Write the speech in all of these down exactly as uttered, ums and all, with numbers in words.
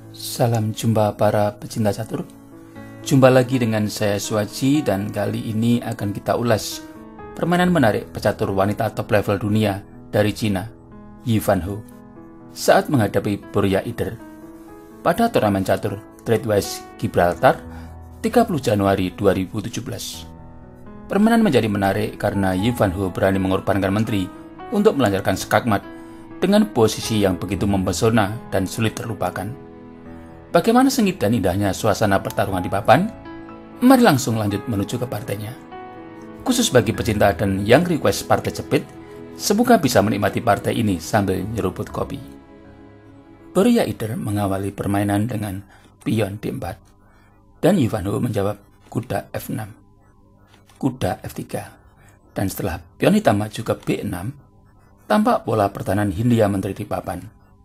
Salam jumpa para pecinta catur. Jumpa lagi dengan saya Suaji, dan kali ini akan kita ulas permainan menarik pecatur wanita top level dunia dari Cina, Yi Fanho, saat menghadapi Borja Ider pada turnamen catur Tradewise Gibraltar tiga puluh Januari dua ribu tujuh belas. Permainan menjadi menarik karena Yi Fanho berani mengorbankan menteri untuk melancarkan skakmat dengan posisi yang begitu mempesona dan sulit terlupakan. Bagaimana sengit dan indahnya suasana pertarungan di papan? Mari langsung lanjut menuju ke partainya. Khusus bagi pecinta dan yang request partai jepit, semoga bisa menikmati partai ini sambil nyeruput kopi. Borja Ider mengawali permainan dengan pion D empat, dan Yi Fanho menjawab kuda F enam, kuda F tiga, dan setelah pion hitam maju ke B enam, tampak pola pertahanan Hindia Menteri di papan.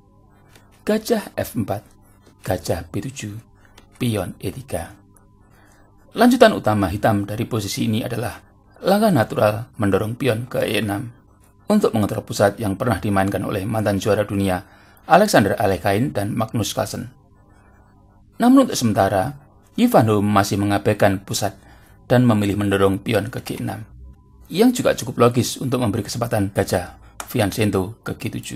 Gajah F empat, gajah B tujuh, pion E tiga. Lanjutan utama hitam dari posisi ini adalah langkah natural mendorong pion ke E enam untuk mengontrol pusat yang pernah dimainkan oleh mantan juara dunia Alexander Alekhine dan Magnus Carlsen. Namun untuk sementara, Yi Fanho masih mengabaikan pusat dan memilih mendorong pion ke G enam, yang juga cukup logis untuk memberi kesempatan gajah Vincento ke G tujuh.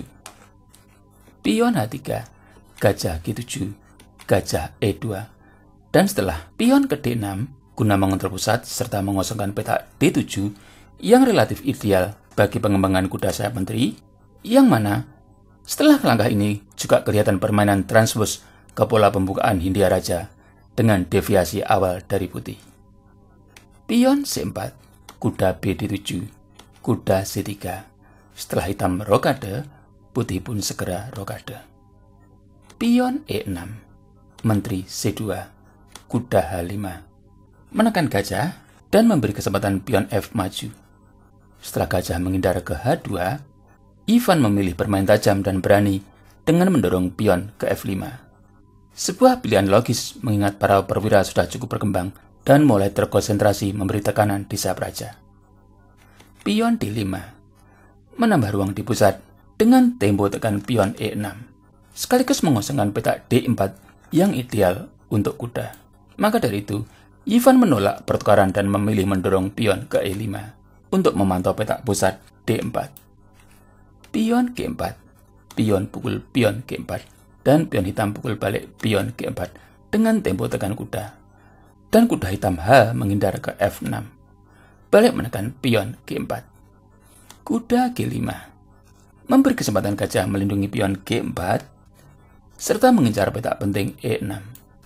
Pion H tiga, gajah G tujuh, gajah E dua, dan setelah pion ke D enam guna mengontrol pusat serta mengosongkan petak D tujuh yang relatif ideal bagi pengembangan kuda sayap menteri, yang mana setelah langkah ini juga kelihatan permainan transpose ke pola pembukaan Hindia Raja dengan deviasi awal dari putih. Pion C empat, kuda B D tujuh, kuda C tiga. Setelah hitam rokade, putih pun segera rokade. Pion E enam, menteri C dua, kuda H lima, menekan gajah dan memberi kesempatan pion F maju. Setelah gajah menghindar ke H dua, Ivan memilih bermain tajam dan berani dengan mendorong pion ke F lima. Sebuah pilihan logis mengingat para perwira sudah cukup berkembang dan mulai terkonsentrasi memberi tekanan di sayap raja. Pion D lima, menambah ruang di pusat dengan tempo tekan pion E enam, sekaligus mengosongkan petak D empat yang ideal untuk kuda. Maka dari itu, Ivan menolak pertukaran dan memilih mendorong pion ke E lima untuk memantau petak pusat D empat. Pion G empat, pion pukul pion G empat, dan pion hitam pukul balik pion G empat dengan tempo tekan kuda. Dan kuda hitam H menghindar ke F enam, balik menekan pion G empat. Kuda G lima, memberi kesempatan gajah melindungi pion G empat serta mengincar petak penting E enam.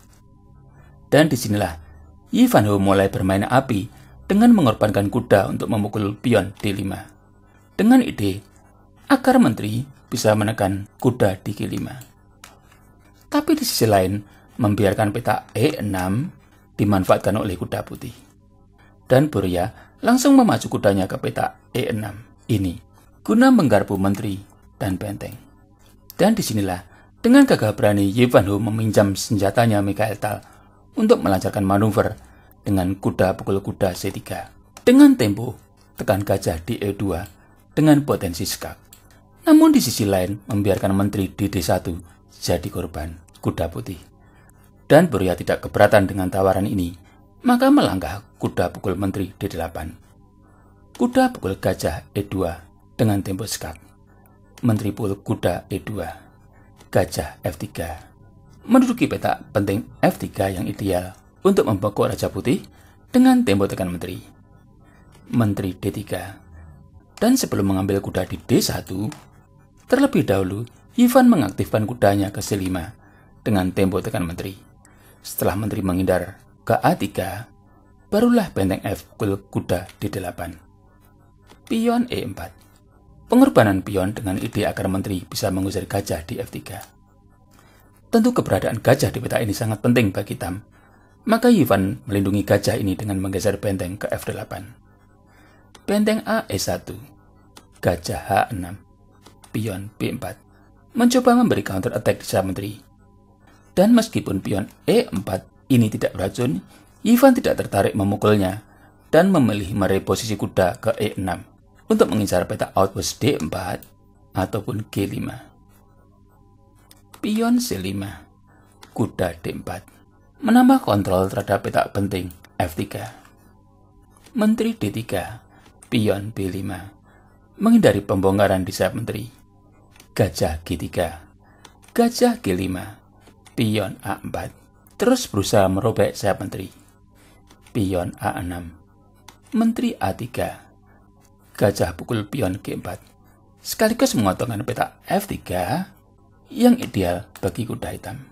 Dan disinilah Yi Fanho mulai bermain api dengan mengorbankan kuda untuk memukul pion D lima dengan ide agar menteri bisa menekan kuda di G lima. Tapi di sisi lain membiarkan petak E enam dimanfaatkan oleh kuda putih. Dan Borja langsung memacu kudanya ke petak E enam ini guna menggarpu menteri dan benteng. Dan disinilah dengan gagah berani Yi Fanho meminjam senjatanya Mikhail Tal untuk melancarkan manuver dengan kuda pukul kuda C tiga dengan tempo tekan gajah di E dua dengan potensi skak. Namun di sisi lain membiarkan menteri di D satu jadi korban kuda putih. Dan Borja tidak keberatan dengan tawaran ini, maka melangkah kuda pukul menteri D delapan. Kuda pukul gajah E dua dengan tempo skak. Menteri pukul kuda E dua, gajah F tiga, menduduki petak penting F tiga yang ideal untuk membekuk Raja Putih dengan tempo tekan menteri. Menteri D tiga. Dan sebelum mengambil kuda di D satu, terlebih dahulu Ivan mengaktifkan kudanya ke C lima dengan tempo tekan menteri. Setelah menteri menghindar ke A tiga, barulah benteng F pukul kuda D delapan. Pion E empat, pengorbanan pion dengan ide agar menteri bisa mengusir gajah di F tiga. Tentu keberadaan gajah di peta ini sangat penting bagi hitam, maka Ivan melindungi gajah ini dengan menggeser benteng ke F delapan. Benteng A E satu, gajah H enam, pion B empat, mencoba memberi counter attack di sayap menteri. Dan meskipun pion E empat ini tidak beracun, Ivan tidak tertarik memukulnya dan memilih mereposisi kuda ke E enam untuk mengincar petak outpost D empat ataupun G lima. Pion C lima, kuda D empat. Menambah kontrol terhadap petak penting F tiga. Menteri D tiga, pion B lima. Menghindari pembongkaran di sayap menteri. Gajah G tiga. Gajah G lima. Pion A empat. Terus berusaha merobek sayap menteri. Pion A enam. Menteri A tiga. Gajah pukul pion G empat. Sekaligus memotongkan petak F tiga yang ideal bagi kuda hitam.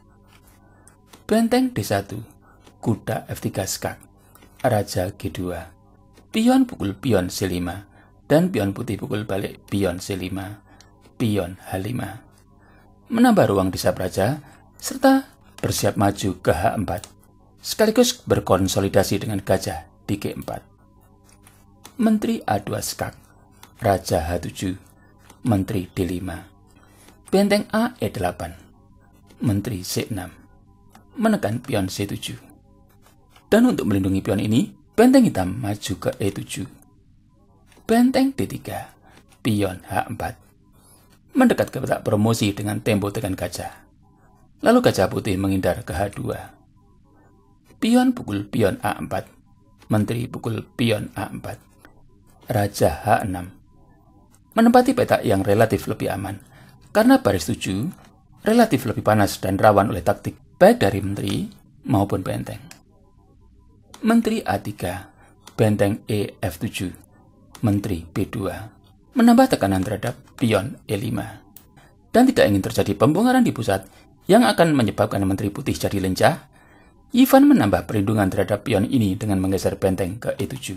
Benteng D satu, kuda F tiga skak, raja G dua, pion pukul pion C lima, dan pion putih pukul balik pion C lima, pion H lima. Menambah ruang di sayap raja, serta bersiap maju ke H empat, sekaligus berkonsolidasi dengan gajah di G empat. Menteri A dua skak, raja H tujuh, menteri D lima, benteng A E delapan, menteri C enam. Menekan pion C tujuh. Dan untuk melindungi pion ini, benteng hitam maju ke E tujuh. Benteng D tiga, pion H empat. Mendekat ke petak promosi dengan tempo tekan gajah. Lalu gajah putih menghindar ke H dua. Pion pukul pion A empat. Menteri pukul pion A empat. Raja H enam. Menempati petak yang relatif lebih aman, karena baris tujuh relatif lebih panas dan rawan oleh taktik baik dari menteri maupun benteng. Menteri A tiga, benteng E F tujuh, menteri B dua, menambah tekanan terhadap pion E lima. Dan tidak ingin terjadi pembongkaran di pusat yang akan menyebabkan menteri putih jadi lincah, Ivan menambah perlindungan terhadap pion ini dengan menggeser benteng ke E tujuh.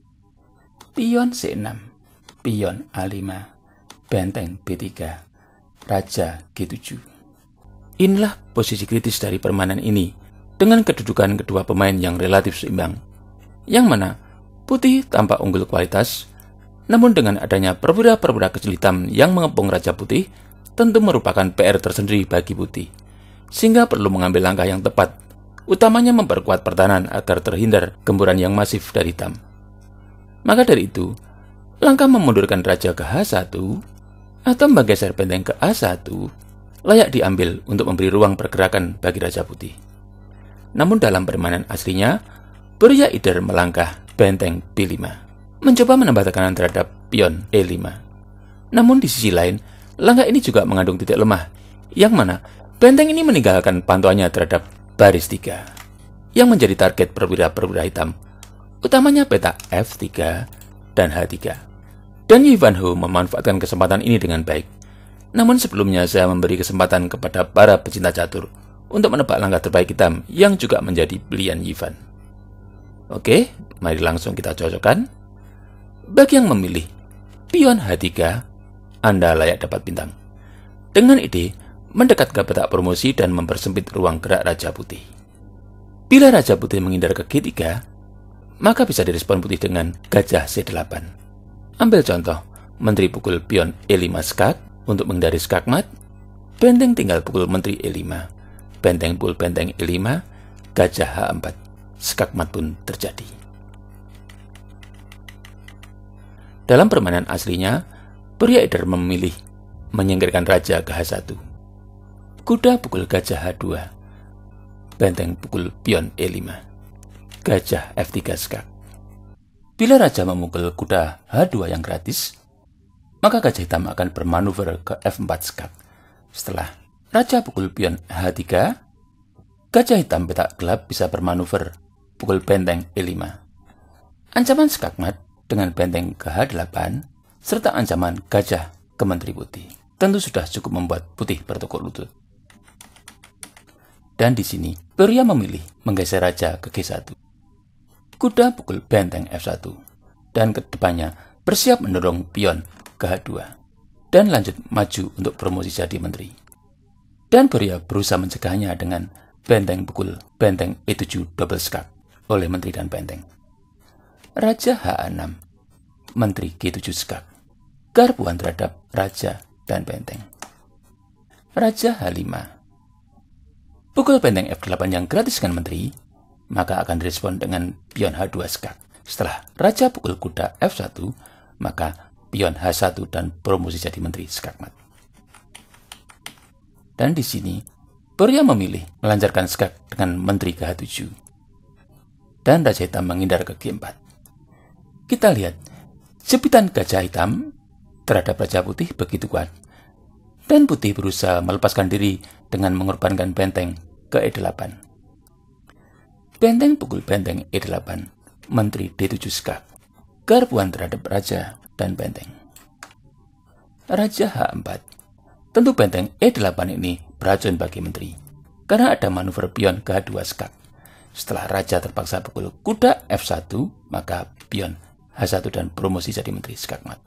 Pion C enam, pion A lima, benteng B tiga, raja G tujuh. Inilah posisi kritis dari permainan ini dengan kedudukan kedua pemain yang relatif seimbang, yang mana putih tampak unggul kualitas, namun dengan adanya perwira-perwira kecil hitam yang mengepung raja putih tentu merupakan P R tersendiri bagi putih, sehingga perlu mengambil langkah yang tepat, utamanya memperkuat pertahanan agar terhindar gempuran yang masif dari hitam. Maka dari itu, langkah memundurkan raja ke H satu atau menggeser benteng ke A satu layak diambil untuk memberi ruang pergerakan bagi raja putih. Namun dalam permainan aslinya, Burya Ider melangkah benteng B lima, mencoba menambah tekanan terhadap pion E lima. Namun di sisi lain, langkah ini juga mengandung titik lemah, yang mana benteng ini meninggalkan pantauannya terhadap baris tiga, yang menjadi target perwira-perwira hitam, utamanya petak F tiga dan H tiga. Dan Ivanhoe memanfaatkan kesempatan ini dengan baik. Namun sebelumnya saya memberi kesempatan kepada para pecinta catur untuk menebak langkah terbaik hitam yang juga menjadi pilihan Ivan. Oke, mari langsung kita cocokkan. Bagi yang memilih pion H tiga, Anda layak dapat bintang. Dengan ide mendekat ke petak promosi dan mempersempit ruang gerak raja putih. Bila raja putih menghindar ke G tiga, maka bisa direspon putih dengan gajah C delapan. Ambil contoh, menteri pukul pion E lima skak untuk menghindari skakmat, benteng tinggal pukul menteri E lima, benteng pukul benteng E lima, gajah H empat, skakmat pun terjadi. Dalam permainan aslinya, Burya Ider memilih menyingkirkan raja ke H satu, kuda pukul gajah H dua, benteng pukul pion E lima, gajah F tiga skak. Bila raja memukul kuda H dua yang gratis, maka gajah hitam akan bermanuver ke F empat skak. Setelah raja pukul pion H tiga, gajah hitam petak gelap bisa bermanuver pukul benteng E lima. Ancaman skakmat dengan benteng ke H delapan, serta ancaman gajah ke menteri putih, tentu sudah cukup membuat putih bertekuk lutut. Dan di sini, Burya memilih menggeser raja ke G satu. Kuda pukul benteng F satu, dan kedepannya bersiap mendorong pion ke H dua, dan lanjut maju untuk promosi jadi menteri. Dan Burya berusaha mencegahnya dengan benteng pukul benteng E tujuh double skak oleh menteri dan benteng. Raja H enam, menteri G tujuh skak, garpuan terhadap raja dan benteng. Raja H lima, pukul benteng F delapan yang gratiskan menteri, maka akan direspon dengan pion H dua skak. Setelah raja pukul kuda F satu, maka pion H satu dan promosi jadi menteri skakmat. Dan di sini, Pria memilih melancarkan skak dengan menteri ke H tujuh. Dan Raja Hitam menghindar ke G empat. Kita lihat, jepitan Gajah Hitam terhadap Raja Putih begitu kuat. Dan Putih berusaha melepaskan diri dengan mengorbankan benteng ke E delapan. Benteng pukul benteng E delapan, menteri D tujuh skak. Garbuan terhadap Raja dan benteng. Raja H empat. Tentu benteng E delapan ini beracun bagi menteri, karena ada manuver pion ke H dua skak. Setelah Raja terpaksa pukul kuda F satu, maka pion H satu dan promosi jadi menteri skakmat.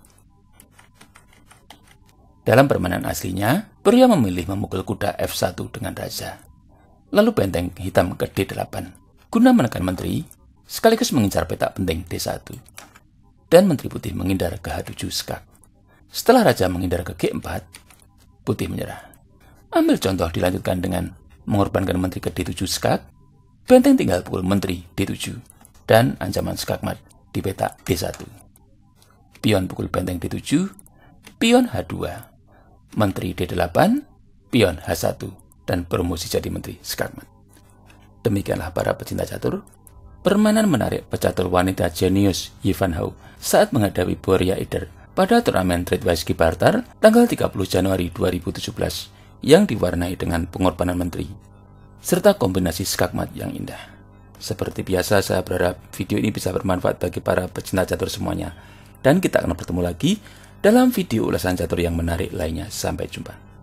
Dalam permainan aslinya, pria memilih memukul kuda F satu dengan Raja. Lalu benteng hitam ke D delapan, guna menekan menteri, sekaligus mengincar petak penting D satu. Dan menteri putih menghindar ke H tujuh skak. Setelah Raja menghindar ke G empat, Putih menyerah. Ambil contoh dilanjutkan dengan mengorbankan menteri ke D tujuh skak, benteng tinggal pukul menteri D tujuh, dan ancaman skakmat di petak D satu. Pion pukul benteng D tujuh, pion H dua, menteri D delapan, pion H satu, dan promosi jadi menteri skakmat. Demikianlah para pecinta catur, permainan menarik pecatur wanita jenius Ivanhoe saat menghadapi Borja Ider pada turnamen Tradewise Gibraltar tanggal tiga puluh Januari dua ribu tujuh belas yang diwarnai dengan pengorbanan menteri serta kombinasi skakmat yang indah. Seperti biasa, saya berharap video ini bisa bermanfaat bagi para pecinta catur semuanya, dan kita akan bertemu lagi dalam video ulasan catur yang menarik lainnya. Sampai jumpa.